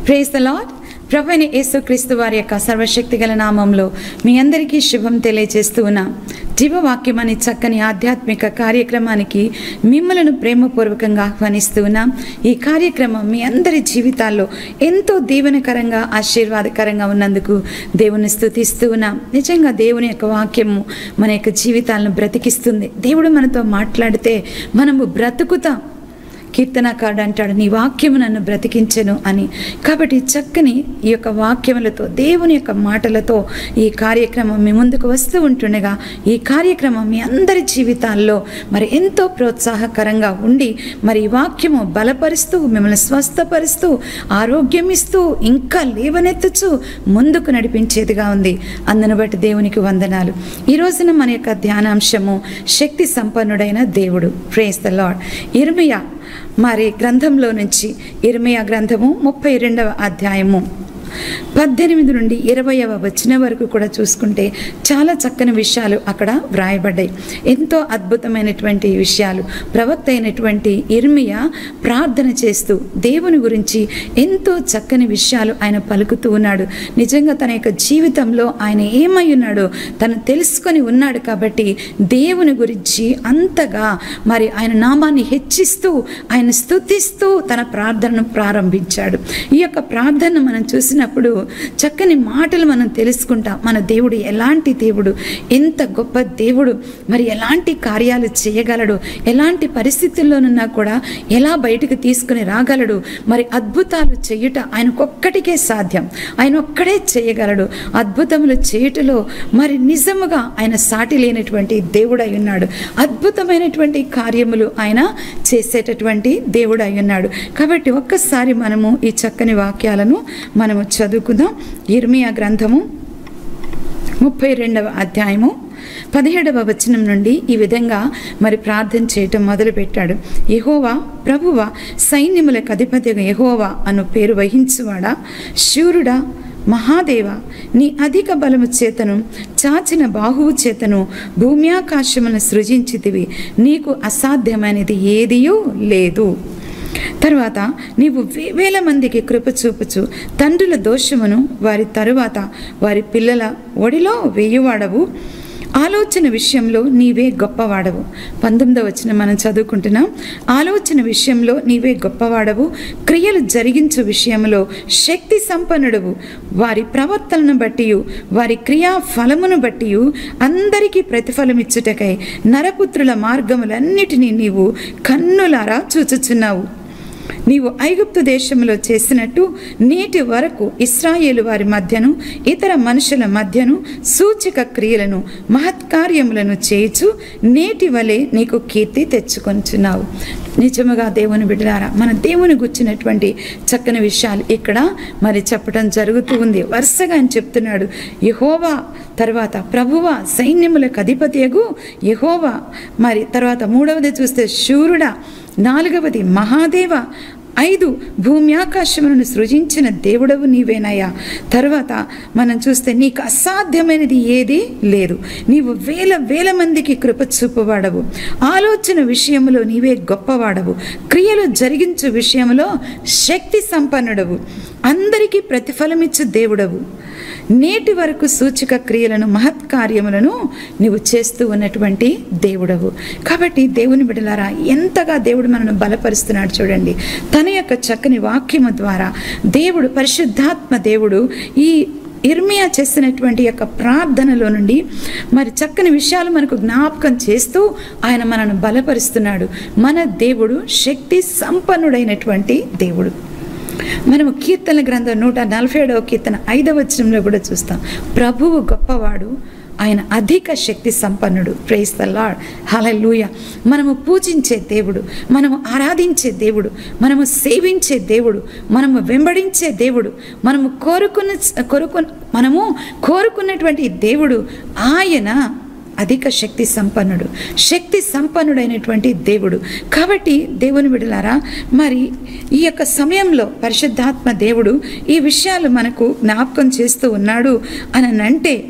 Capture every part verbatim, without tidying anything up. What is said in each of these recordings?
Praise the lord. ప్రభువైన యేసుక్రీస్తు వారి యొక్క సర్వశక్తి గల నామంలో మీ అందరికీ శుభం తెలియజేస్తూ ఉన్నాం. జీవవాక్యం అనే చక్కని ఆధ్యాత్మిక కార్యక్రమానికి మిమ్మలను ప్రేమపూర్వకంగా ఆహ్వానిస్తూ ఉన్నాం. ఈ కార్యక్రమం మీ అందరి జీవితాల్లో ఎంతో దీవెనకరంగా ఆశీర్వాదకరంగా ఉన్నందుకు దేవుని స్తుతిస్తూ ఉన్నాం. నిజంగా దేవుని యొక్క వాక్యము మన యొక్క జీవితాలను బ్రతికిస్తుంది. దేవుడు మనతో మాట్లాడితే మనము బ్రతుకుతాం. కీర్తనకారుడు అంటాడు, నీ వాక్యము నన్ను బ్రతికించెను అని. కాబట్టి చక్కని ఈ యొక్క వాక్యములతో, దేవుని యొక్క మాటలతో ఈ కార్యక్రమం మీ ముందుకు వస్తూ ఉంటుండగా ఈ కార్యక్రమం మీ అందరి జీవితాల్లో మరి ఎంతో ప్రోత్సాహకరంగా ఉండి మరి ఈ వాక్యము బలపరుస్తూ, మిమ్మల్ని స్వస్థపరుస్తూ, ఆరోగ్యం ఇస్తూ, ఇంకా లేవనెత్తుచు ముందుకు నడిపించేదిగా ఉంది. అందును బట్టి దేవునికి వందనాలు. ఈ రోజున మన యొక్క ధ్యానాంశము శక్తి సంపన్నుడైన దేవుడు. Praise the lord. ఇర్మియా మరి గ్రంథంలో నుంచి ఇర్మియా గ్రంథము ముప్పై రెండవ అధ్యాయము పద్దెనిమిది నుండి ఇరవైవ వచ్చిన వరకు కూడా చూసుకుంటే చాలా చక్కని విషయాలు అక్కడ వ్రాయబడ్డాయి. ఎంతో అద్భుతమైనటువంటి విషయాలు. ప్రవక్త అయినటువంటి ఇర్మియా ప్రార్థన చేస్తూ దేవుని గురించి ఎంతో చక్కని విషయాలు ఆయన పలుకుతూ ఉన్నాడు. నిజంగా తన యొక్క జీవితంలో ఆయన ఏమై ఉన్నాడో తను తెలుసుకొని ఉన్నాడు. కాబట్టి దేవుని గురించి అంతగా మరి ఆయన నామాన్ని హెచ్చిస్తూ, ఆయన స్తుతిస్తూ తన ప్రార్థనను ప్రారంభించాడు. ఈ యొక్క ప్రార్థన మనం చూసిన అప్పుడు చక్కని మాటలు మనం తెలుసుకుంటాం. మన దేవుడు ఎలాంటి దేవుడు, ఎంత గొప్ప దేవుడు, మరి ఎలాంటి కార్యాలు చేయగలడు, ఎలాంటి పరిస్థితుల్లోనున్నా కూడా ఎలా బయటకు తీసుకుని రాగలడు, మరి అద్భుతాలు చేయుట ఆయనకొక్కటికే సాధ్యం. ఆయన ఒక్కడే చేయగలడు. అద్భుతములు చేయుటలో మరి నిజముగా ఆయన సాటి లేనటువంటి దేవుడై ఉన్నాడు. అద్భుతమైనటువంటి కార్యములు ఆయన చేసేటటువంటి దేవుడై ఉన్నాడు. కాబట్టి ఒక్కసారి మనము ఈ చక్కని వాక్యాలను మనము చదువుకుందాం. ఇర్మియా గ్రంథము ముప్పై రెండవ అధ్యాయము పదిహేడవ వచనం నుండి ఈ విధంగా మరి ప్రార్థన చేయటం మొదలుపెట్టాడు. యెహోవా ప్రభువా, సైన్యములకు అధిపతిగా యెహోవా అను పేరు వహించువాడా, శూరుడా, మహాదేవ, నీ అధిక బలము చేతను చాచిన బాహువు చేతను భూమ్యాకాశమును సృజించితివి. నీకు అసాధ్యమైనది ఏదియూ లేదు. తరువాత నీవు వేల మందికి కృప చూపుచు తండ్రుల దోషమును వారి తరువాత వారి పిల్లల ఒడిలో వేయువాడవు. ఆలోచన విషయంలో నీవే గొప్పవాడవు. పంతొమ్మిదవ వచనం మనం చదువుకుంటున్నాం. ఆలోచన విషయంలో నీవే గొప్పవాడవు, క్రియలు జరిగించు విషయంలో శక్తి సంపన్నుడవు. వారి ప్రవర్తనను బట్టి, వారి క్రియా ఫలమును బట్టి అందరికీ ప్రతిఫలమిచ్చుటకై నరపుత్రుల మార్గములన్నిటినీ నీవు కన్నులారా చూచుచున్నావు. నీవు ఐగుప్తు దేశంలో చేసినట్టు నేటి వరకు ఇశ్రాయేలు వారి మధ్యను ఇతర మనుషుల మధ్యను సూచక క్రియలను మహత్కార్యములను చేయుచు నేటి వలె నీకు కీర్తి తెచ్చుకొంచున్నావు. నిజముగా దేవుని బిడ్డలారా, మన దేవుని గుర్చినటువంటి చక్కని విషయాలు ఇక్కడ మరి చెప్పడం జరుగుతూ ఉంది. వరుసగా అని చెప్తున్నాడు. యెహోవా, తర్వాత ప్రభువా, సైన్యములకు అధిపతియగు యెహోవా, మరి తర్వాత మూడవది చూస్తే శూరుడా, నాలుగవది మహాదేవ, ఐదు భూమ్యాకాశములను సృజించిన దేవుడవు నీవేనయ్యా. తర్వాత మనం చూస్తే నీకు అసాధ్యమైనది ఏదీ లేదు. నీవు వేల వేల మందికి కృప చూపువాడవు. ఆలోచన విషయంలో నీవే గొప్పవాడవు. క్రియలు జరిగించు విషయంలో శక్తి సంపన్నుడవు. అందరికీ ప్రతిఫలమిచ్చు దేవుడవు. నేటి వరకు సూచక క్రియలను మహత్కార్యములను నీవు చేస్తూ ఉన్నటువంటి దేవుడవు. కాబట్టి దేవుని బిడ్డలారా, ఎంతగా దేవుడు మనను బలపరుస్తున్నాడు చూడండి. తన యొక్క చక్కని వాక్యము ద్వారా దేవుడు, పరిశుద్ధాత్మ దేవుడు ఈ ఇర్మియా చేసినటువంటి యొక్క ప్రార్థనలో నుండి మరి చక్కని విషయాలు మనకు జ్ఞాపకం చేస్తూ ఆయన మనను బలపరుస్తున్నాడు. మన దేవుడు శక్తి సంపన్నుడైనటువంటి దేవుడు. మనము కీర్తన గ్రంథం నూట నలభై ఏడవ కీర్తన ఐదవ వచనంలో కూడా చూస్తాం. ప్రభువు గొప్పవాడు, ఆయన అధిక శక్తి సంపన్నుడు. Praise the lord. హల్లెలూయా. మనము పూజించే దేవుడు, మనము ఆరాధించే దేవుడు, మనము సేవించే దేవుడు, మనము వెంబడించే దేవుడు, మనము కోరుకున్న కోరుకు మనము కోరుకున్నటువంటి దేవుడు ఆయన అధిక శక్తి సంపన్నుడు, శక్తి సంపన్నుడైనటువంటి దేవుడు. కాబట్టి దేవుని బిడ్డలారా, మరి ఈ యొక్క సమయంలో పరిశుద్ధాత్మ దేవుడు ఈ విషయాలు మనకు జ్ఞాపకం చేస్తూ ఉన్నాడు అని అంటే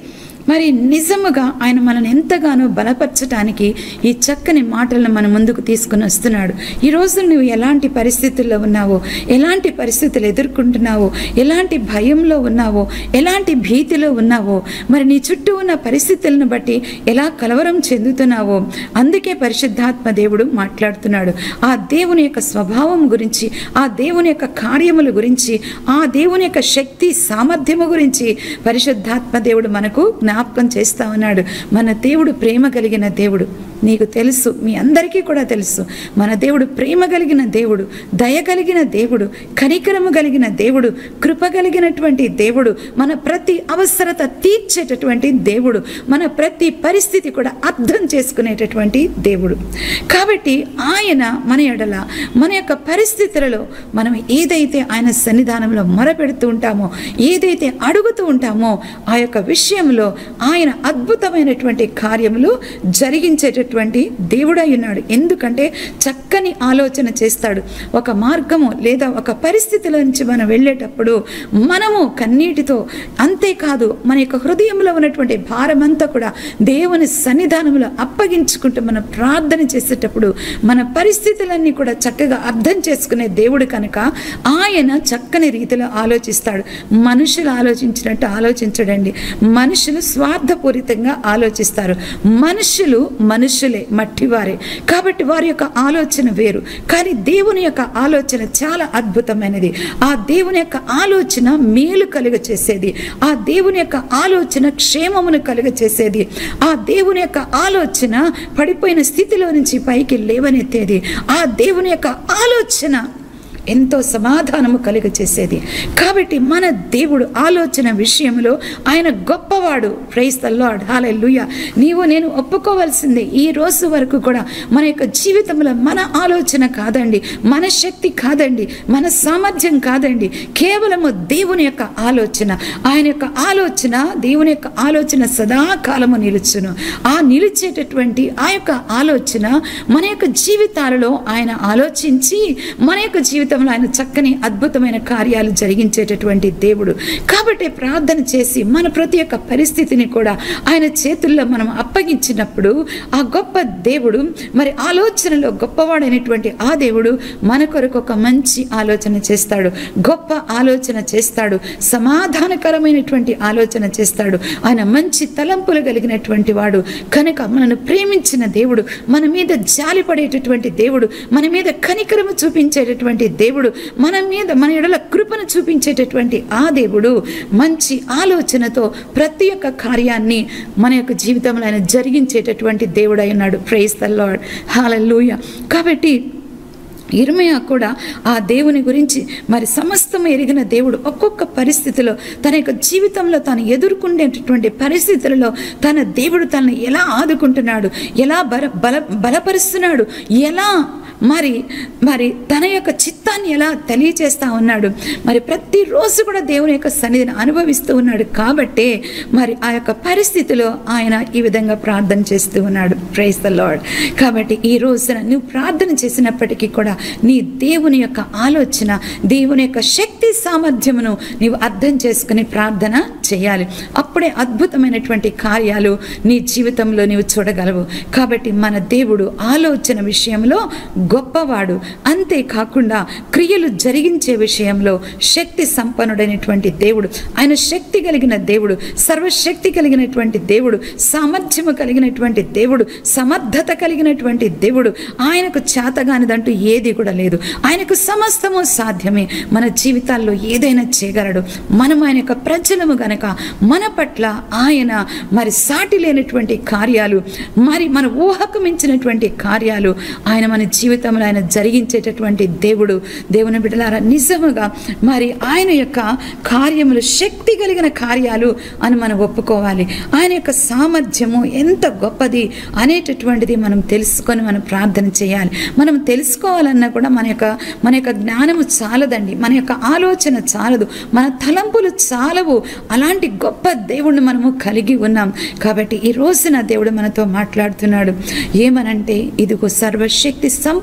మరి నిజముగా ఆయన మనల్ని ఎంతగానో బలపరచడానికి ఈ చక్కని మాటలను మన ముందుకు తీసుకుని వస్తున్నాడు. ఈరోజు నువ్వు ఎలాంటి పరిస్థితుల్లో ఉన్నావో, ఎలాంటి పరిస్థితులు ఎదుర్కొంటున్నావో, ఎలాంటి భయంలో ఉన్నావో, ఎలాంటి భీతిలో ఉన్నావో, మరి నీ చుట్టూ ఉన్న పరిస్థితులను బట్టి ఎలా కలవరం చెందుతున్నావో, అందుకే పరిశుద్ధాత్మ దేవుడు మాట్లాడుతున్నాడు. ఆ దేవుని యొక్క స్వభావం గురించి, ఆ దేవుని యొక్క కార్యముల గురించి, ఆ దేవుని యొక్క శక్తి సామర్థ్యము గురించి పరిశుద్ధాత్మ దేవుడు మనకు జ్ఞాపకం చేస్తా ఉన్నాడు. మన దేవుడు ప్రేమ కలిగిన దేవుడు. నీకు తెలుసు, మీ అందరికీ కూడా తెలుసు, మన దేవుడు ప్రేమ కలిగిన దేవుడు, దయ కలిగిన దేవుడు, కనికరము కలిగిన దేవుడు, కృప కలిగినటువంటి దేవుడు, మన ప్రతి అవసరత తీర్చేటటువంటి దేవుడు, మన ప్రతి పరిస్థితి కూడా అర్థం చేసుకునేటటువంటి దేవుడు. కాబట్టి ఆయన మన ఎడల మన యొక్క పరిస్థితులలో మనం ఏదైతే ఆయన సన్నిధానంలో మొరపెడుతూ ఉంటామో, ఏదైతే అడుగుతూ ఉంటామో, ఆ యొక్క విషయంలో ఆయన అద్భుతమైనటువంటి కార్యములు జరిగించేటటువంటి దేవుడై ఉన్నాడు. ఎందుకంటే చక్కని ఆలోచన చేస్తాడు. ఒక మార్గము లేదా ఒక పరిస్థితిలో నుంచి మనం వెళ్ళేటప్పుడు మనము కన్నీటితో, అంతేకాదు మన యొక్క హృదయంలో ఉన్నటువంటి భారమంతా కూడా దేవుని సన్నిధానంలో అప్పగించుకుంటూ మనం ప్రార్థన చేసేటప్పుడు మన పరిస్థితులన్నీ కూడా చక్కగా అర్థం చేసుకునే దేవుడు కనుక ఆయన చక్కని రీతిలో ఆలోచిస్తాడు. మనుషులు ఆలోచించినట్టు ఆలోచించడండి. మనుషులు స్వార్థపూరితంగా ఆలోచిస్తారు. మనుషులు మనుషులే, మట్టివారే. కాబట్టి వారి యొక్క ఆలోచన వేరు. కానీ దేవుని యొక్క ఆలోచన చాలా అద్భుతమైనది. ఆ దేవుని యొక్క ఆలోచన మేలు కలుగ చేసేది. ఆ దేవుని యొక్క ఆలోచన క్షేమమును కలుగ చేసేది. ఆ దేవుని యొక్క ఆలోచన పడిపోయిన స్థితిలో నుంచి పైకి లేవనెత్తేది. ఆ దేవుని యొక్క ఆలోచన ఎంతో సమాధానము కలుగ చేసేది. కాబట్టి మన దేవుడు ఆలోచన విషయంలో ఆయన గొప్పవాడు. Praise the lord, hallelujah. నీవు నేను ఒప్పుకోవాల్సిందే, ఈ రోజు వరకు కూడా మన యొక్క జీవితంలో మన ఆలోచన కాదండి, మన శక్తి కాదండి, మన సామర్థ్యం కాదండి, కేవలము దేవుని యొక్క ఆలోచన. ఆయన యొక్క ఆలోచన, దేవుని యొక్క ఆలోచన సదాకాలము నిలుచును. ఆ నిలిచేటటువంటి ఆ యొక్క ఆలోచన మన యొక్క జీవితాలలో ఆయన ఆలోచించి మన యొక్క జీవితం ఆయన చక్కని అద్భుతమైన కార్యాలు జరిగించేటటువంటి దేవుడు. కాబట్టి ప్రార్థన చేసి మన ప్రతి ఒక్క పరిస్థితిని కూడా ఆయన చేతుల్లో మనం అప్పగించినప్పుడు ఆ గొప్ప దేవుడు, మరి ఆలోచనలో గొప్పవాడైనటువంటి ఆ దేవుడు మన కొరకు ఒక మంచి ఆలోచన చేస్తాడు, గొప్ప ఆలోచన చేస్తాడు, సమాధానకరమైనటువంటి ఆలోచన చేస్తాడు. ఆయన మంచి తలంపులు కలిగినటువంటి వాడు కనుక మనను ప్రేమించిన దేవుడు, మన మీద జాలిపడేటటువంటి దేవుడు, మన మీద కనికరము చూపించేటటువంటి దేవుడు, మన మీద మన ఎడల కృపను చూపించేటటువంటి ఆ దేవుడు మంచి ఆలోచనతో ప్రతి ఒక్క కార్యాన్ని మన యొక్క జీవితంలో ఆయన జరిగించేటటువంటి దేవుడై ఉన్నాడు. Praise the lord, hallelujah. కాబట్టి ఇర్మీయా కూడా ఆ దేవుని గురించి మరి సమస్తము ఎరిగిన దేవుడు ఒక్కొక్క పరిస్థితిలో తన యొక్క జీవితంలో తాను ఎదుర్కొనేటటువంటి పరిస్థితులలో తన దేవుడు తనను ఎలా ఆదుకుంటున్నాడు, ఎలా బల బల బలపరుస్తున్నాడు, ఎలా మరి మరి తన యొక్క చిత్తాన్ని ఎలా తెలియచేస్తూ ఉన్నాడు. మరి ప్రతిరోజు కూడా దేవుని యొక్క సన్నిధిని అనుభవిస్తూ ఉన్నాడు. కాబట్టే మరి ఆ యొక్క పరిస్థితిలో ఆయన ఈ విధంగా ప్రార్థన చేస్తూ ఉన్నాడు. Praise the lord. కాబట్టి ఈ రోజున నువ్వు ప్రార్థన చేసినప్పటికీ కూడా నీ దేవుని యొక్క ఆలోచన, దేవుని యొక్క శక్తి సామర్థ్యమును నీవు అర్థం చేసుకుని ప్రార్థన చేయాలి. అప్పుడే అద్భుతమైనటువంటి కార్యాలు నీ జీవితంలో నీవు చూడగలవు. కాబట్టి మన దేవుడు ఆలోచన విషయంలో గొప్పవాడు. అంతేకాకుండా క్రియలు జరిగించే విషయంలో శక్తి సంపన్నుడైనటువంటి దేవుడు. ఆయన శక్తి కలిగిన దేవుడు, సర్వశక్తి కలిగినటువంటి దేవుడు, సామర్థ్యము కలిగినటువంటి దేవుడు, సమర్థత కలిగినటువంటి దేవుడు. ఆయనకు చేతగానిదంటూ ఏది కూడా లేదు. ఆయనకు సమస్తము సాధ్యమే. మన జీవితాల్లో ఏదైనా చేయగలడు. మనం ఆయన యొక్క ప్రజలము గనక మన పట్ల ఆయన మరి సాటి లేనటువంటి కార్యాలు, మరి మన ఊహకు మించినటువంటి కార్యాలు ఆయన మన జీవితంలో ఆయన జరిగించేటటువంటి దేవుడు. దేవుని బిడ్డలారా, నిజముగా మరి ఆయన యొక్క కార్యములు శక్తి కలిగిన కార్యాలు అని మనం ఒప్పుకోవాలి. ఆయన యొక్క సామర్థ్యము ఎంత గొప్పది అనేటటువంటిది మనం తెలుసుకొని మనం ప్రార్థన చేయాలి. మనం తెలుసుకోవాలన్నా కూడా మన యొక్క మన యొక్క జ్ఞానము చాలదండి, మన యొక్క ఆలోచన చాలదు, మన తలంపులు చాలవు. అలాంటి గొప్ప దేవుడిని మనము కలిగి ఉన్నాం. కాబట్టి ఈ రోజున దేవుడు మనతో మాట్లాడుతున్నాడు. ఏమనంటే, ఇదిగో సర్వశక్తి సంపూర్ణ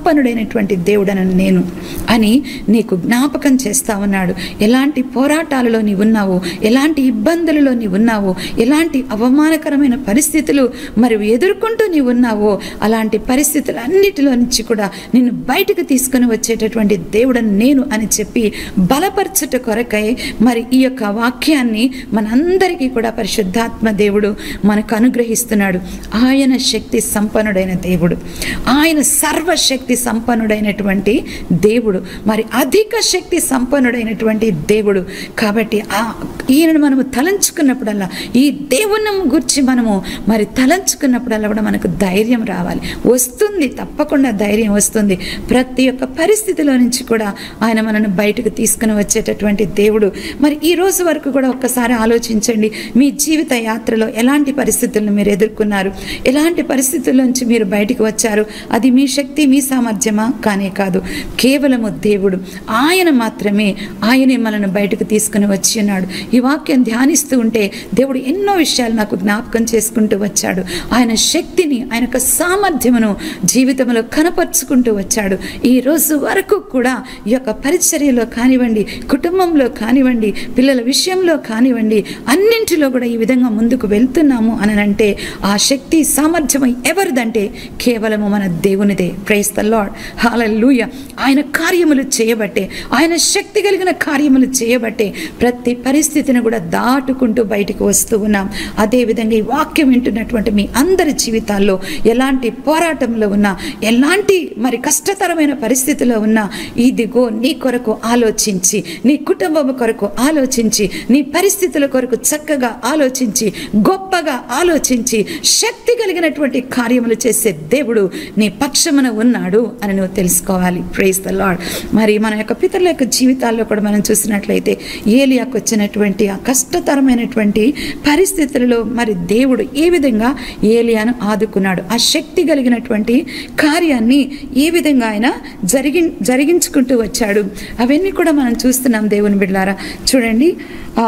సంపన్నుడైనటువంటి దేవుడను నేను అని నీకు జ్ఞాపకం చేస్తా ఉన్నాడు. ఎలాంటి పోరాటాలలో నీవు ఉన్నావో, ఎలాంటి ఇబ్బందులలో నీవు ఉన్నావో, ఎలాంటి అవమానకరమైన పరిస్థితులు మరి ఎదుర్కొంటూ నీవు ఉన్నావో, అలాంటి పరిస్థితులన్నిటిలో నుంచి కూడా నిన్ను బయటకు తీసుకుని వచ్చేటటువంటి దేవుడను నేను అని చెప్పి బలపరచుట కొరకై మరి ఈ యొక్క వాక్యాన్ని మనందరికీ కూడా పరిశుద్ధాత్మ దేవుడు మనకు అనుగ్రహిస్తున్నాడు. ఆయన శక్తి సంపన్నుడైన దేవుడు, ఆయన సర్వశక్తి సంపన్నుడైనటువంటి దేవుడు, మరి అధిక శక్తి సంపన్నుడైనటువంటి దేవుడు. కాబట్టి ఆ ఈయనను మనము తలంచుకున్నప్పుడల్లా, ఈ దేవుని గురించి మనము మరి తలంచుకున్నప్పుడల్లా కూడా మనకు ధైర్యం రావాలి. వస్తుంది, తప్పకుండా ధైర్యం వస్తుంది. ప్రతి ఒక్క పరిస్థితిలో నుంచి కూడా ఆయన మనను బయటకు తీసుకుని వచ్చేటటువంటి దేవుడు. మరి ఈ రోజు వరకు కూడా ఒక్కసారి ఆలోచించండి, మీ జీవిత యాత్రలో ఎలాంటి పరిస్థితులను మీరు ఎదుర్కొన్నారు, ఎలాంటి పరిస్థితుల నుంచి మీరు బయటకు వచ్చారు. అది మీ శక్తి, మీ సామర్థ్యమా? కానే కాదు, కేవలము దేవుడు. ఆయన మాత్రమే, ఆయనే మనను బయటకు తీసుకుని వచ్చి ఉన్నాడు. ఈ వాక్యం ధ్యానిస్తూ ఉంటే దేవుడు ఎన్నో విషయాలు నాకు జ్ఞాపకం చేసుకుంటూ వచ్చాడు. ఆయన శక్తిని, ఆయన యొక్క సామర్థ్యమును జీవితంలో కనపరుచుకుంటూ వచ్చాడు. ఈ రోజు వరకు కూడా ఈ యొక్క పరిచర్యలో కానివ్వండి, కుటుంబంలో కానివ్వండి, పిల్లల విషయంలో కానివ్వండి, అన్నింటిలో కూడా ఈ విధంగా ముందుకు వెళ్తున్నాము అని అంటే ఆ శక్తి సామర్థ్యం ఎవరిదంటే కేవలము మన దేవునిదే. Praise the lord, hallelujah. ఆయన కార్యములు చేయబట్టే, ఆయన శక్తి కలిగిన కార్యములు చేయబట్టే ప్రతి పరిస్థితిని కూడా దాటుకుంటూ బయటకు వస్తూ ఉన్నాం. అదేవిధంగా ఈ వాక్యం వింటున్నటువంటి మీ అందరి జీవితాల్లో ఎలాంటి పోరాటంలో ఉన్నా, ఎలాంటి మరి కష్టతరమైన పరిస్థితిలో ఉన్నా, ఇదిగో నీ కొరకు ఆలోచించి, నీ కుటుంబం కొరకు ఆలోచించి, నీ పరిస్థితుల కొరకు చక్కగా ఆలోచించి, గొప్పగా ఆలోచించి, శక్తి కలిగినటువంటి కార్యములు చేసే దేవుడు నీ పక్షమున ఉన్నాడు అని నువ్వు తెలుసుకోవాలి. Praise the lord. మరి మన యొక్క పితరుల యొక్క జీవితాల్లో కూడా మనం చూసినట్లయితే ఏలియాకు వచ్చినటువంటి ఆ కష్టతరమైనటువంటి పరిస్థితులలో మరి దేవుడు ఏ విధంగా ఏలియాను ఆదుకున్నాడు, ఆ శక్తి కలిగినటువంటి కార్యాన్ని ఏ విధంగా ఆయన జరిగి జరిగించుకుంటూ వచ్చాడు, అవన్నీ కూడా మనం చూస్తున్నాం దేవుని బిడ్డలారా. చూడండి, ఆ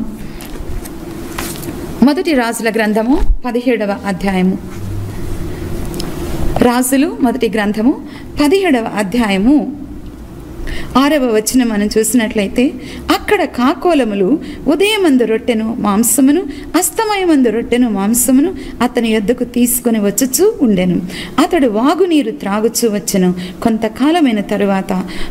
మొదటి రాజుల గ్రంథము పదిహేడవ అధ్యాయము, రాజులు మొదటి గ్రంథము పదిహేడవ అధ్యాయము ఆరవ వచనం మనం చూసినట్లయితే, అక్కడ కాకోలములు ఉదయమందు రొట్టెను మాంసమును అస్తమయమందు రొట్టెను మాంసమును అతని యొద్దకు తీసుకుని వచ్చుచూ ఉండెను. అతడు వాగునీరు త్రాగుచూ వచ్చెను. కొంతకాలమైన తరువాత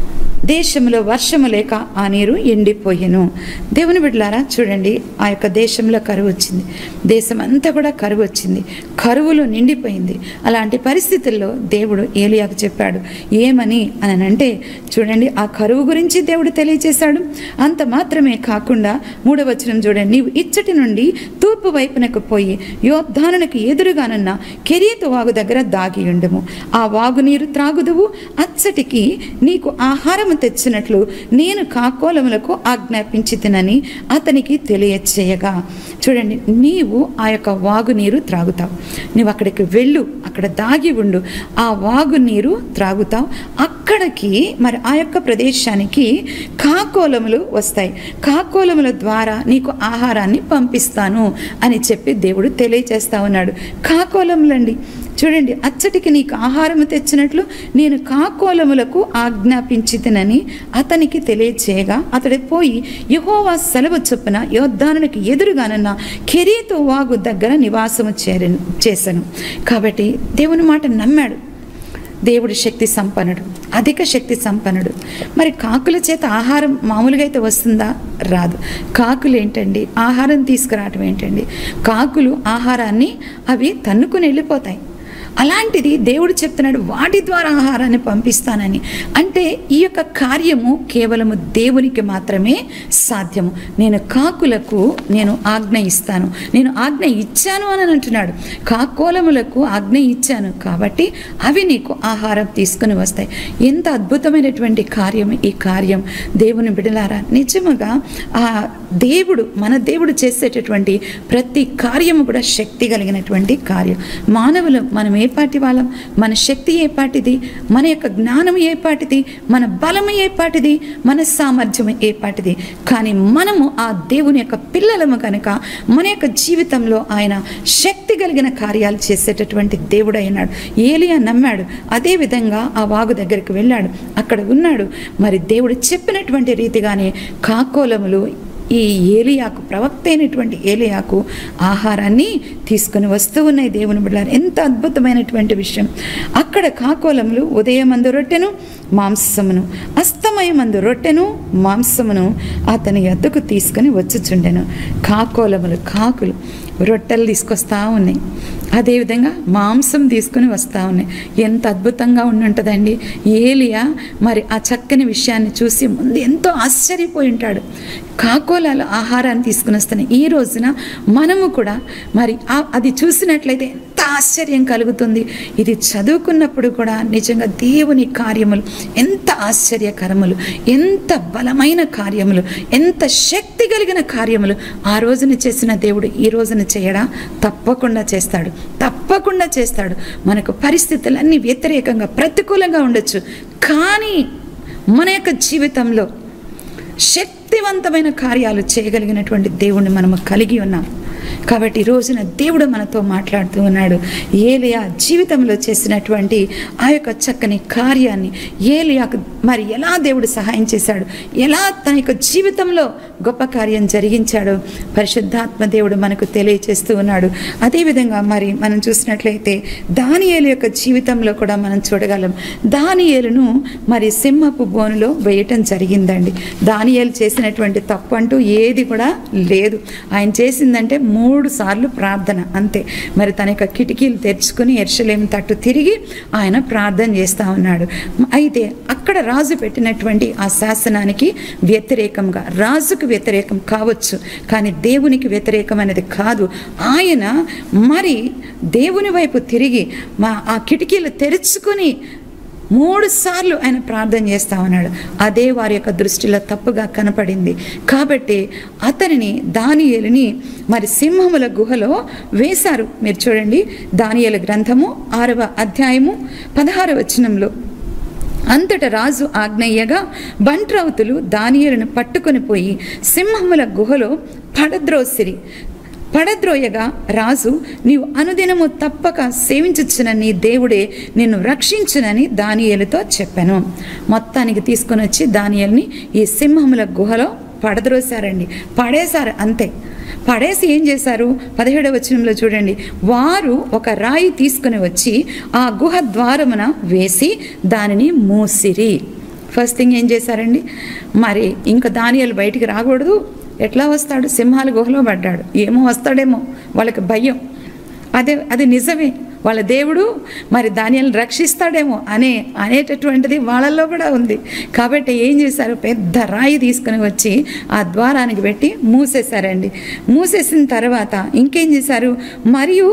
దేశంలో వర్షము లేక ఆ నీరు ఎండిపోయెను. దేవుని బిడ్డలారా చూడండి, ఆ యొక్క దేశంలో కరువు వచ్చింది, దేశం అంతా కూడా కరువు వచ్చింది, కరువులో నిండిపోయింది. అలాంటి పరిస్థితుల్లో దేవుడు ఏలియాకు చెప్పాడు. ఏమని అని అంటే చూడండి, ఆ కరువు గురించి దేవుడు తెలియజేశాడు. అంత మాత్రమే కాకుండా మూడవ వచనం చూడండి, నీవు ఇచ్చటి నుండి తూర్పు వైపునకు పోయి యోర్దానునకు ఎదురుగానున్న కెరీతు వాగు దగ్గర దాగి ఉండము. ఆ వాగునీరు త్రాగుదువు, అచ్చటికి నీకు ఆహారం తెచ్చినట్లు నేను కాకోలములకు ఆజ్ఞాపించి తినని అతనికి తెలియచేయగా. చూడండి, నీవు ఆ యొక్క వాగునీరు త్రాగుతావు, నువ్వు అక్కడికి వెళ్ళు, అక్కడ దాగి ఉండు, ఆ వాగునీరు త్రాగుతావు. అక్కడికి మరి ఆ యొక్క ప్రదేశానికి కాకోలములు వస్తాయి, కాకోలముల ద్వారా నీకు ఆహారాన్ని పంపిస్తాను అని చెప్పి దేవుడు తెలియచేస్తా ఉన్నాడు. కాకోలములండి చూడండి, అచ్చటికి నీకు ఆహారము తెచ్చినట్లు నేను కాకోలములకు ఆజ్ఞాపించి తినని అతనికి తెలియచేయగా అతడు పోయి యెహోవా సెలవు చొప్పున యోర్దానునికి ఎదురుగానున్న కెరీతు వాగు దగ్గర నివాసము చేరను చేశాను. కాబట్టి దేవుని మాట నమ్మాడు. దేవుడి శక్తి సంపన్నుడు, అధిక శక్తి సంపన్నుడు. మరి కాకుల చేత ఆహారం మామూలుగా అయితే వస్తుందా? రాదు. కాకులు ఏంటండి ఆహారం తీసుకురావటం ఏంటండి? కాకులు ఆహారాన్ని అవి తన్నుకుని వెళ్ళిపోతాయి. అలాంటిది దేవుడు చెప్తున్నాడు వాటి ద్వారా ఆహారాన్ని పంపిస్తానని. అంటే ఈ యొక్క కార్యము కేవలము దేవునికి మాత్రమే సాధ్యము. నేను కాకులకు నేను ఆజ్ఞ ఇస్తాను, నేను ఆజ్ఞ ఇచ్చాను అని అంటున్నాడు. కాకోలములకు ఆజ్ఞ ఇచ్చాను కాబట్టి అవి నీకు ఆహారం తీసుకుని వస్తాయి. ఎంత అద్భుతమైనటువంటి కార్యం ఈ కార్యం. దేవుని బిడ్డలారా, నిజముగా ఆ దేవుడు మన దేవుడు చేసేటటువంటి ప్రతి కార్యము కూడా శక్తి కలిగినటువంటి కార్యం. మానవులు మనం ఏ పాటి వాళ్ళం, మన శక్తి ఏ పాటిది, మన యొక్క జ్ఞానం ఏ పాటిది, మన బలం ఏ పాటిది, మన సామర్థ్యం ఏ పాటిది. కానీ మనము ఆ దేవుని యొక్క పిల్లలము కనుక మన యొక్క జీవితంలో ఆయన శక్తి కలిగిన కార్యాలు చేసేటటువంటి దేవుడు అయినాడు. ఏలియా నమ్మాడు, అదేవిధంగా ఆ వాగు దగ్గరికి వెళ్ళాడు, అక్కడ ఉన్నాడు. మరి దేవుడు చెప్పినటువంటి రీతిగానే కాకోలములు ఈ ఏలియాకు, ప్రవక్త అయినటువంటి ఏలియాకు ఆహారాన్ని తీసుకుని వస్తూ ఉన్నాయి. దేవుని బిడ్డలారా, ఎంత అద్భుతమైనటువంటి విషయం. అక్కడ కాకోలములు ఉదయమందు రొట్టెను మాంసమును, అస్తమయమందు రొట్టెను మాంసమును అతని యొద్దకు తీసుకుని వచ్చుచుండెను. కాకోలములు, కాకులు రొట్టెలు తీసుకొస్తా ఉన్నాయి, అదేవిధంగా మాంసం తీసుకుని వస్తూ ఉన్నాయి. ఎంత అద్భుతంగా ఉండుంటుందండి. ఏలియా మరి ఆ చక్కని విషయాన్ని చూసి ముందు ఎంతో ఆశ్చర్యపోయి ఉంటాడు. కాకోలాలు ఆహారాన్ని తీసుకుని వస్తున్నాయి. ఈ రోజున మనము కూడా మరి అది చూసినట్లయితే ఎంత ఆశ్చర్యం కలుగుతుంది. ఇది చదువుకున్నప్పుడు కూడా నిజంగా దేవుని కార్యములు ఎంత ఆశ్చర్యకరములు, ఎంత బలమైన కార్యములు, ఎంత శక్తి కలిగిన కార్యములు ఆ రోజున చేసిన దేవుడు ఈ రోజున చేయడా? తప్పకుండా చేస్తాడు, తప్పకుండా చేస్తాడు. మనకు పరిస్థితులన్నీ వ్యతిరేకంగా ప్రతికూలంగా ఉండొచ్చు, కానీ మన యొక్క జీవితంలో శక్తివంతమైన కార్యాలు చేయగలిగినటువంటి దేవుణ్ణి మనము కలిగి ఉన్నాం. కాబట్టి ఈ రోజున దేవుడు మనతో మాట్లాడుతూ ఉన్నాడు. ఏలియా జీవితంలో చేసినటువంటి ఆ యొక్క చక్కని కార్యాన్ని, ఏలియాకు మరి ఎలా దేవుడు సహాయం చేశాడు, ఎలా తన యొక్క జీవితంలో గొప్ప కార్యం జరిగించాడో పరిశుద్ధాత్మ దేవుడు మనకు తెలియచేస్తూ ఉన్నాడు. అదేవిధంగా మరి మనం చూసినట్లయితే దానియేలు యొక్క జీవితంలో కూడా మనం చూడగలం. దానియేలును మరి సింహపు బోనులో వేయటం జరిగిందండి. దానియేలు చేసినటువంటి తప్పు అంటూ ఏది కూడా లేదు. ఆయన చేసిందంటే మూడు సార్లు ప్రార్థన, అంతే. మరి తన యొక్క కిటికీలు తెరుచుకుని యెరూషలేము తట్టు తిరిగి ఆయన ప్రార్థన చేస్తూ ఉన్నాడు. అయితే అక్కడ రాజు పెట్టినటువంటి ఆ శాసనానికి వ్యతిరేకంగా, రాజుకు వ్యతిరేకం కావచ్చు కానీ దేవునికి వ్యతిరేకం అనేది కాదు. ఆయన మరి దేవుని వైపు తిరిగి మా ఆ కిటికీలు తెరుచుకుని మూడు సార్లు ఆయన ప్రార్థన చేస్తా ఉన్నాడు. అదే వారి యొక్క దృష్టిలో తప్పుగా కనపడింది. కాబట్టి అతనిని, దానియేలుని మరి సింహముల గుహలో వేశారు. మీరు చూడండి, దానియేలు గ్రంథము ఆరవ అధ్యాయము పదహారవ వచనంలో, అంతట రాజు ఆజ్ఞయ్యగా బంట్రౌతులు దానియేలును పట్టుకొని పోయి సింహముల గుహలో పడద్రోసిరి. పడద్రోయగా రాజు, నీవు అనుదినము తప్పక సేవించుచున్న నీ దేవుడే నిన్ను రక్షించునని దానియేలుతో చెప్పాను. మొత్తానికి తీసుకొని వచ్చి దానియేలుని ఈ సింహముల గుహలో పడద్రోసారండి, పడేశారు, అంతే. పడేసి ఏం చేశారు? పదిహేడవ వచనంలో చూడండి, వారు ఒక రాయి తీసుకుని వచ్చి ఆ గుహ ద్వారమున వేసి దానిని మూసిరి. ఫస్ట్ థింగ్ ఏం చేశారండి? మరి ఇంకా దానియేలు బయటికి రాకూడదు, ఎట్లా వస్తాడు? సింహాల గుహలో పడ్డాడు, ఏమో వస్తాడేమో, వాళ్ళకి భయం. అదే అది నిజమే, వాళ్ళ దేవుడు మరి దానియేలును రక్షిస్తాడేమో అనే అనేటటువంటిది వాళ్ళల్లో కూడా ఉంది. కాబట్టి ఏం చేశారు? పెద్ద రాయి తీసుకుని వచ్చి ఆ ద్వారానికి పెట్టి మూసేశారండి. మూసేసిన తర్వాత ఇంకేం చేశారు? మరియు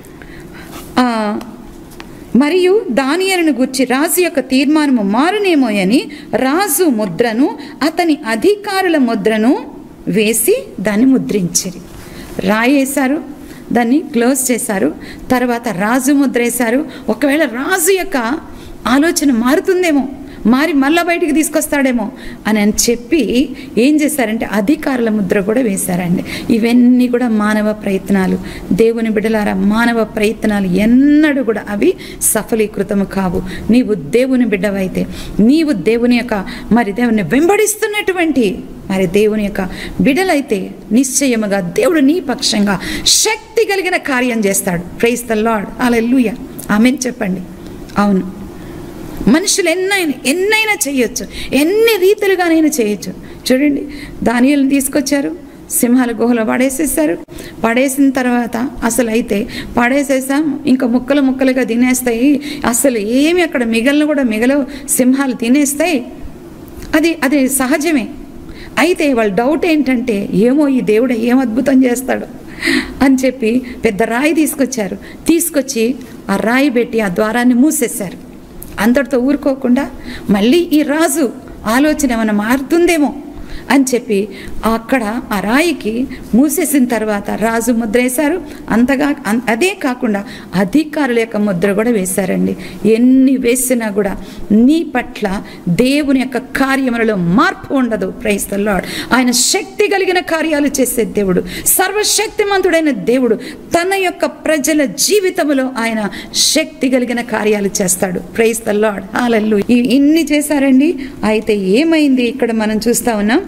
మరియు దానియేలును గూర్చి రాజు యొక్క తీర్మానము మారునేమో అని రాజు ముద్రను, అతని అధికారుల ముద్రను వేసి దాన్ని ముద్రించిరి. రాయి వేశారు, దాన్ని క్లోజ్ చేశారు, తర్వాత రాజు ముద్ర వేశారు. ఒకవేళ రాజు యొక్క ఆలోచన మారుతుందేమో, మారి మళ్ళా బయటికి తీసుకొస్తాడేమో అని అని చెప్పి ఏం చేశారంటే అధికారుల ముద్ర కూడా వేశారండి. ఇవన్నీ కూడా మానవ ప్రయత్నాలు. దేవుని బిడ్డలారా, మానవ ప్రయత్నాలు ఎన్నడూ కూడా అవి సఫలీకృతము కావు. నీవు దేవుని బిడ్డవైతే, నీవు దేవుని యొక్క మరి దేవుని వెంబడిస్తున్నటువంటి మరి దేవుని యొక్క బిడ్డలైతే నిశ్చయముగా దేవుడు నీ పక్షంగా శక్తి కలిగిన కార్యం చేస్తాడు. Praise the lord, hallelujah, amen చెప్పండి. అవును, మనుషులు ఎన్నైనా ఎన్నైనా చేయొచ్చు, ఎన్ని రీతులుగానైనా చేయొచ్చు. చూడండి, దానియేలును తీసుకొచ్చారు, సింహాల గుహలో పడేసేసారు. పడేసిన తర్వాత అసలు అయితే పడేసేసాం, ఇంకా ముక్కలు ముక్కలుగా తినేస్తాయి, అసలు ఏమి అక్కడ మిగలను కూడా మిగలవు, సింహాలు తినేస్తాయి. అది అది సహజమే. అయితే వాళ్ళ డౌట్ ఏంటంటే, ఏమో ఈ దేవుడు ఏం అద్భుతం చేస్తాడు అని చెప్పి పెద్ద రాయి తీసుకొచ్చారు. తీసుకొచ్చి ఆ రాయి పెట్టి ఆ ద్వారాన్ని మూసేశారు. అంతటితో ఊరుకోకుండా మళ్ళీ ఈ రాజు ఆలోచన ఏమైనా మారుతుందేమో అని చెప్పి అక్కడ ఆ రాయికి మూసేసిన తర్వాత రాజు ముద్ర వేశారు. అంతగా అదే కాకుండా అధికారుల యొక్క ముద్ర కూడా వేశారండి. ఎన్ని వేసినా కూడా నీ పట్ల దేవుని యొక్క కార్యములలో మార్పు ఉండదు. Praise the lord. ఆయన శక్తి కలిగిన కార్యాలు చేసే దేవుడు, సర్వశక్తిమంతుడైన దేవుడు. తన యొక్క ప్రజల జీవితంలో ఆయన శక్తి కలిగిన కార్యాలు చేస్తాడు. Praise the lord. హల్లెలూయా. ఇన్ని చేశారండి. అయితే ఏమైంది ఇక్కడ మనం చూస్తా ఉన్నాం.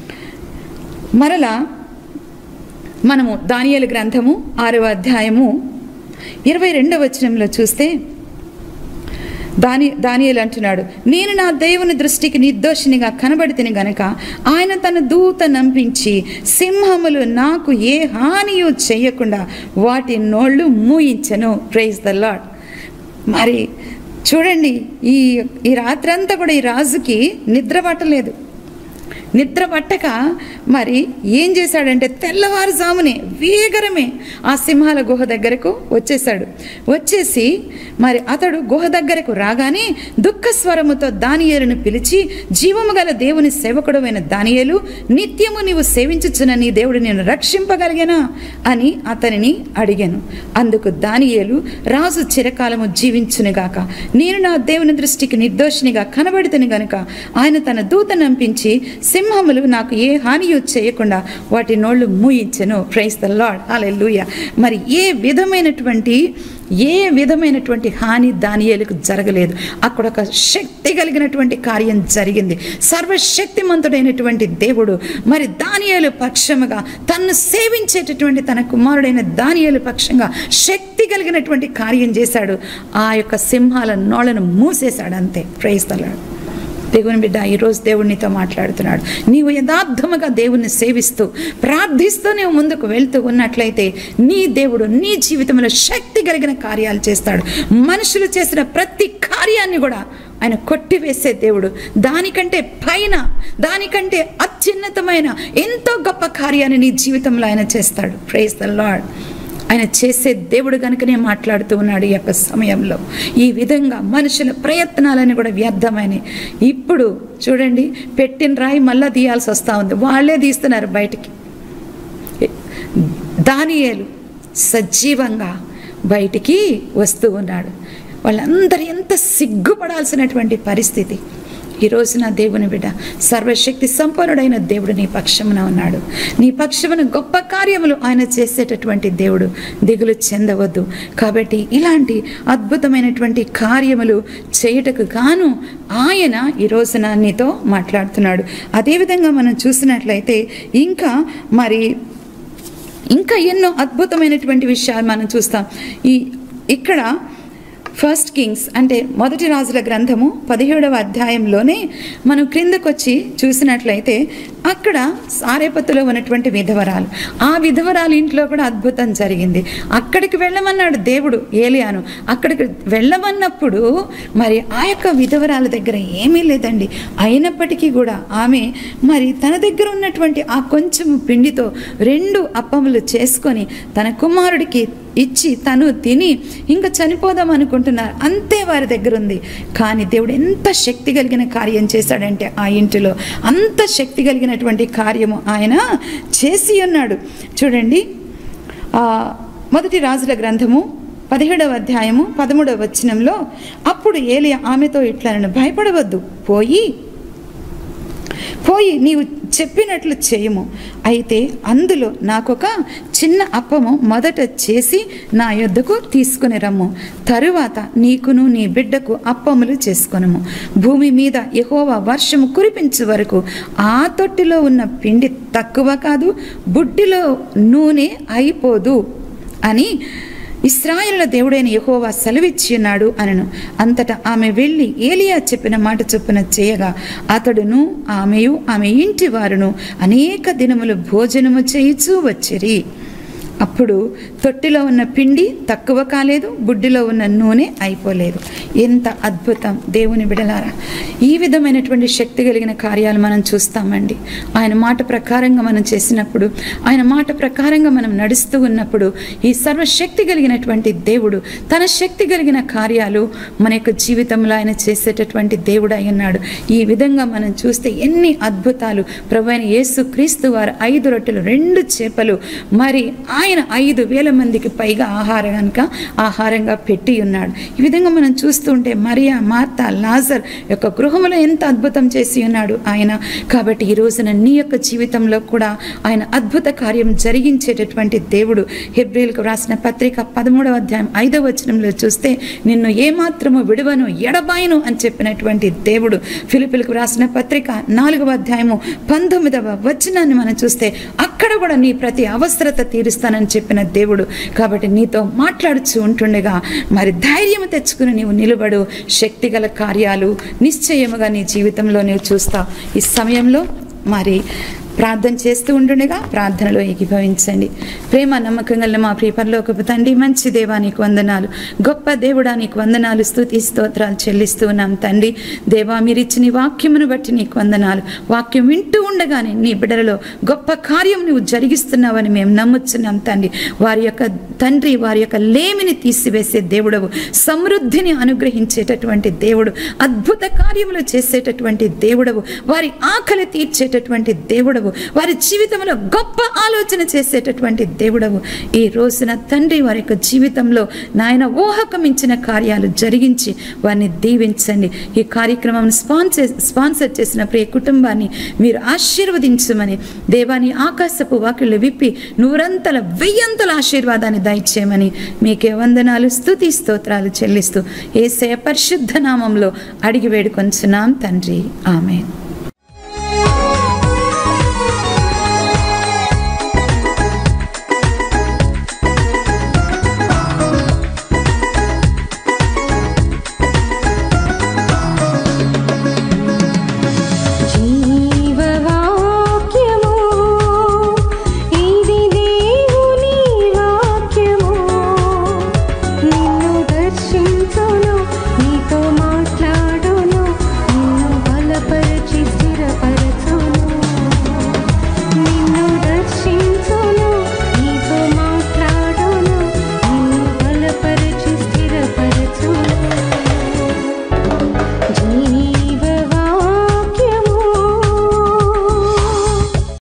మరలా మనము దానియేలు గ్రంథము ఆరవ అధ్యాయము ఇరవై రెండవ వచనంలో చూస్తే దాని దానియేలు అంటున్నాడు, నేను నా దేవుని దృష్టికి నిర్దోషినిగా కనబడితిని గనక ఆయన తన దూత నంపించి సింహములు నాకు ఏ హానియు చేయకుండా వాటి నోళ్ళు మూయించెను. Praise the lord. మరి చూడండి, ఈ ఈ రాత్రంతా కూడా ఈ రాజుకి నిద్ర పట్టలేదు. నిద్ర పట్టక మరి ఏం చేశాడంటే తెల్లవారుజామునే వేగరమే ఆ సింహాల గుహ దగ్గరకు వచ్చేసాడు. వచ్చేసి మరి అతడు గుహ దగ్గరకు రాగానే దుఃఖ స్వరముతో దానియేలును పిలిచి, జీవము గల దేవుని సేవకుడమైన దానియేలు, నిత్యము నీవు సేవించుచున్న నీ దేవుడు నేను రక్షింపగలిగేనా అని అతనిని అడిగాను. అందుకు దానియేలు, రాజు చిరకాలము జీవించునుగాక, నేను నా దేవుని దృష్టికి నిర్దోషినిగా కనబడితేని గనుక ఆయన తన దూత నంపించి సింహములు నాకు ఏ హానియు చేయకుండా వాటి నోళ్ళు మూయించెను. Praise the lord. హల్లెలూయా. మరి ఏ విధమైనటువంటి ఏ విధమైనటువంటి హాని దానియేలుకు జరగలేదు. అక్కడ ఒక శక్తి కలిగినటువంటి కార్యం జరిగింది. సర్వశక్తిమంతుడైనటువంటి దేవుడు మరి దానియేలు పక్షముగా తన్ను సేవించేటటువంటి తన కుమారుడైన దానియేలు పక్షంగా శక్తి కలిగినటువంటి కార్యం చేశాడు. ఆ యొక్క సింహాల నోళ్ళను మూసేశాడు. అంతే. Praise the lord. దేవుని బిడ్డ, ఈరోజు దేవుడు నీతో మాట్లాడుతున్నాడు. నీవు యథార్థముగా దేవుణ్ణి సేవిస్తూ ప్రార్థిస్తూ నీవు ముందుకు వెళ్తూ ఉన్నట్లయితే నీ దేవుడు నీ జీవితంలో శక్తి కలిగిన కార్యాలు చేస్తాడు. మనుషులు చేసిన ప్రతి కార్యాన్ని కూడా ఆయన కొట్టివేసే దేవుడు. దానికంటే పైన, దానికంటే అత్యున్నతమైన ఎంతో గొప్ప కార్యాన్ని నీ జీవితంలో ఆయన చేస్తాడు. Praise the lord. ఆయన చేసే దేవుడు కనుకనే మాట్లాడుతూ ఉన్నాడు ఈ యొక్క సమయంలో. ఈ విధంగా మనుషుల ప్రయత్నాలని కూడా వ్యర్థమైనవి. ఇప్పుడు చూడండి, పెట్టిన రాయి మళ్ళా తీయాల్సి వస్తూ ఉంది. వాళ్ళే తీస్తున్నారు బయటికి. దానియేలు సజీవంగా బయటికి వస్తూ ఉన్నాడు. వాళ్ళందరూ ఎంత సిగ్గుపడాల్సినటువంటి పరిస్థితి. ఈ రోజున దేవుని బిడ్డ, సర్వశక్తి సంపన్నుడైన దేవుడు నీ పక్షమున ఉన్నాడు. నీ పక్షమున గొప్ప కార్యములు ఆయన చేసేటటువంటి దేవుడు. దిగులు చెందవద్దు. కాబట్టి ఇలాంటి అద్భుతమైనటువంటి కార్యములు చేయుటకు గాను ఆయన ఈ రోజున నీతో మాట్లాడుతున్నాడు. అదేవిధంగా మనం చూసినట్లయితే ఇంకా మరి ఇంకా ఎన్నో అద్భుతమైనటువంటి విషయాలు మనం చూస్తాం. ఈ ఇక్కడ ఫస్ట్ కింగ్స్ అంటే మొదటి రాజుల గ్రంథము పదిహేడవ అధ్యాయంలోనే మనం క్రిందకు వచ్చి చూసినట్లయితే అక్కడ సారేపత్తులో ఉన్నటువంటి విధవరాలు, ఆ విధవరాలు ఇంట్లో కూడా అద్భుతం జరిగింది. అక్కడికి వెళ్ళమన్నాడు దేవుడు ఏలియాను. అక్కడికి వెళ్ళమన్నప్పుడు మరి ఆ యొక్క విధవరాల దగ్గర ఏమీ లేదండి. అయినప్పటికీ కూడా ఆమె మరి తన దగ్గర ఉన్నటువంటి ఆ కొంచెం పిండితో రెండు అప్పములు చేసుకొని తన కుమారుడికి ఇచ్చి తను తిని ఇంకా చనిపోదాం అనుకుంటున్నారు. అంతే వారి దగ్గర ఉంది. కానీ దేవుడు ఎంత శక్తి కలిగిన కార్యం చేశాడంటే ఆ ఇంటిలో అంత శక్తి కలిగినటువంటి కార్యము ఆయన చేసి ఉన్నాడు. చూడండి, మొదటి రాజుల గ్రంథము పదిహేడవ అధ్యాయము పదమూడవ వచనంలో, అప్పుడు ఏలియా ఆమెతో ఇట్లనను, భయపడవద్దు, పోయి పోయి నీవు చెప్పినట్లు చేయము. అయితే అందులో నాకొక చిన్న అప్పము మొదట చేసి నా యొద్దకు తీసుకుని రమ్ము. తరువాత నీకును నీ బిడ్డకు అప్పములు చేసుకొనుము. భూమి మీద యెహోవా వర్షము కురిపించు వరకు ఆ తొట్టిలో ఉన్న పిండి తక్కువ కాదు, బుడ్డిలో నూనె అయిపోదు అని ఇశ్రాయేలుల దేవుడైన యెహోవా సెలవిచ్చి ఉన్నాడు అనను. అంతటా ఆమె వెళ్ళి ఏలియా చెప్పిన మాట చొప్పున చేయగా అతడును ఆమెయు ఆమె ఇంటి వారును అనేక దినములు భోజనము చేయుచూ వచ్చిరి. అప్పుడు తొట్టిలో ఉన్న పిండి తక్కువ కాలేదు, బుడ్డిలో ఉన్న నూనె అయిపోలేదు. ఎంత అద్భుతం దేవుని బిడలారా! ఈ విధమైనటువంటి శక్తి కలిగిన కార్యాలు మనం చూస్తామండి. ఆయన మాట ప్రకారంగా మనం చేసినప్పుడు, ఆయన మాట ప్రకారంగా మనం నడుస్తూ ఉన్నప్పుడు ఈ సర్వశక్తి కలిగినటువంటి దేవుడు తన శక్తి కలిగిన కార్యాలు మన యొక్క జీవితంలో ఆయన చేసేటటువంటి దేవుడు అయి ఉన్నాడు. ఈ విధంగా మనం చూస్తే ఎన్ని అద్భుతాలు! ప్రభువైన యేసు క్రీస్తు వారు ఐదు రొట్టెలు రెండు చేపలు మరి ఆయన ఐదు వేల మందికి పైగా ఆహారంగా ఆహారంగా పెట్టి ఉన్నాడు. ఈ విధంగా మనం చూస్తుంటే మరియా, మార్తా, లాజర్ యొక్క గృహంలో ఎంత అద్భుతం చేసి ఉన్నాడు ఆయన. కాబట్టి ఈ రోజున నీ యొక్క జీవితంలో కూడా ఆయన అద్భుత కార్యం జరిగించేటటువంటి దేవుడు. హెబ్రీయులకు రాసిన పత్రిక పదమూడవ అధ్యాయం ఐదవ వచనంలో చూస్తే నిన్ను ఏమాత్రము విడువను ఎడబాయను అని చెప్పినటువంటి దేవుడు. ఫిలిప్పీలకు రాసిన పత్రిక నాలుగవ అధ్యాయము పంతొమ్మిదవ వచనాన్ని మనం చూస్తే అక్కడ కూడా నీ ప్రతి అవసరత తీరుస్తానని చెప్పిన దేవుడు. కాబట్టి నీతో మాట్లాడుచూ ఉంటుండగా మరి ధైర్యం తెచ్చుకుని నీవు నిలబడు. శక్తిగల కార్యాలు నిశ్చయముగా నీ జీవితంలో నీవు చూస్తావు. ఈ సమయంలో మరి ప్రార్థన చేస్తూ ఉంటుండగా ప్రార్థనలో ఏకీభవించండి. ప్రేమ నమ్మకం గల మా ప్రియ పరలోకపు తండ్రి, మంచి దేవా నీకు వందనాలు, గొప్ప దేవుడా నీకు వందనాలు, స్తుతి స్తోత్రాలు చెల్లిస్తూ ఉన్నాం తండ్రి. దేవా మీరు ఇచ్చిన వాక్యమును బట్టి నీకు వందనాలు. వాక్యం వింటూ ఉండగానే నీ బిడ్డలలో గొప్ప కార్యం నువ్వు జరిగిస్తున్నావని మేము నమ్ముచున్నాం తండ్రి. వారి యొక్క తండ్రి వారి యొక్క లేమిని తీసివేసే దేవుడవు, సమృద్ధిని అనుగ్రహించేటటువంటి దేవుడు, అద్భుత కార్యములు చేసేటటువంటి దేవుడవు, వారి ఆకలి తీర్చేటటువంటి దేవుడవు, వారి జీవితంలో గొప్ప ఆలోచన చేసేటటువంటి దేవుడవు. ఈ రోజున తండ్రి వారి యొక్క జీవితంలో నాయన ఊహకు మించిన కార్యాలు జరిగించి వారిని దీవించండి. ఈ కార్యక్రమం స్పాన్సర్ స్పాన్సర్ చేసిన ప్రియ కుటుంబాన్ని మీరు ఆశీర్వదించమని, దేవాని ఆకాశపు వాకిళ్ళు విప్పి నూరంతల వెయ్యంతల ఆశీర్వాదాన్ని దయచేయమని మీకే వందనాలు, స్తుతి స్తోత్రాలు చెల్లిస్తూ యేసయ్య పరిశుద్ధ నామంలో అడిగి వేడుకొంచున్నాం తండ్రి. ఆమేన్.